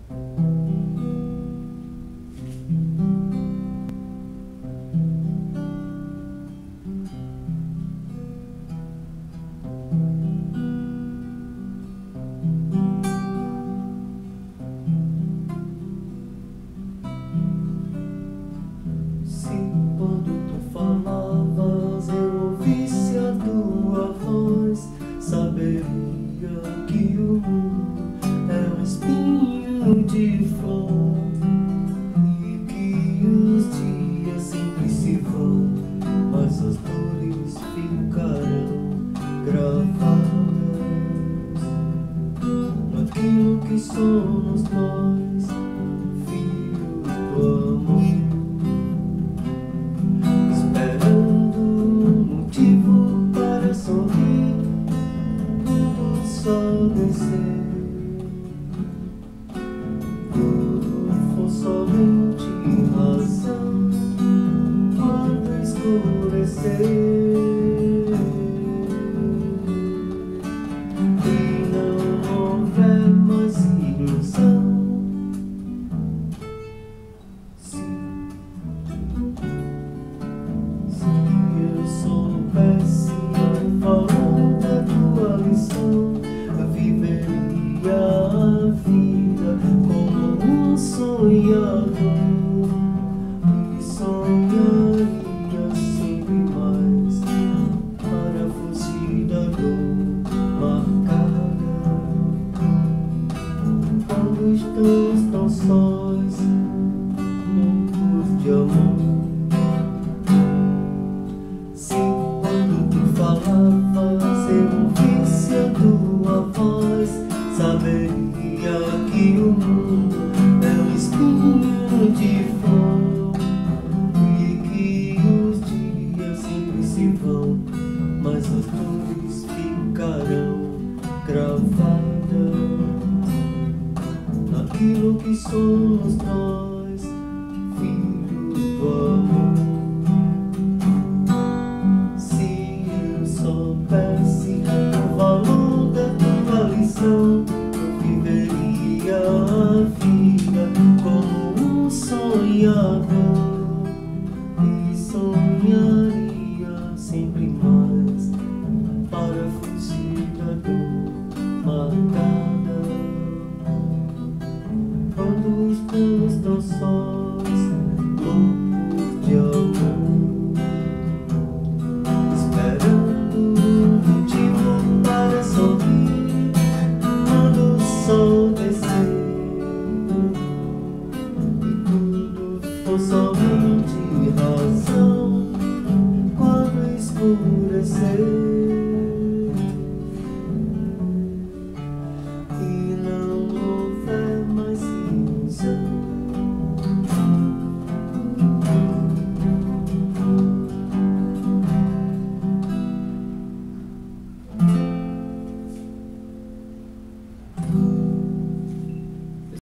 Saberia que o mundo é um espinho de flor e que os dias sempre se vão, mas as dores ficarão gravadas naquilo que somos nós, filhos do amor, esperando um motivo para sorrir. Sol descer, tudo for somente razão quando escurecer e não houver mais ilusão. Se eu soubesse o valor da tua lição, viveria a vida como um sonhador e sonharia sempre mais para fugir da dor marcada quando estamos tão sós, loucos de amor. Se quando tu falavas eu ouvisse a tua voz, saberia que o mundo é um espinho de flor e que os dias sempre se vão, mas as dores ficarão gravadas naquilo que somos nós.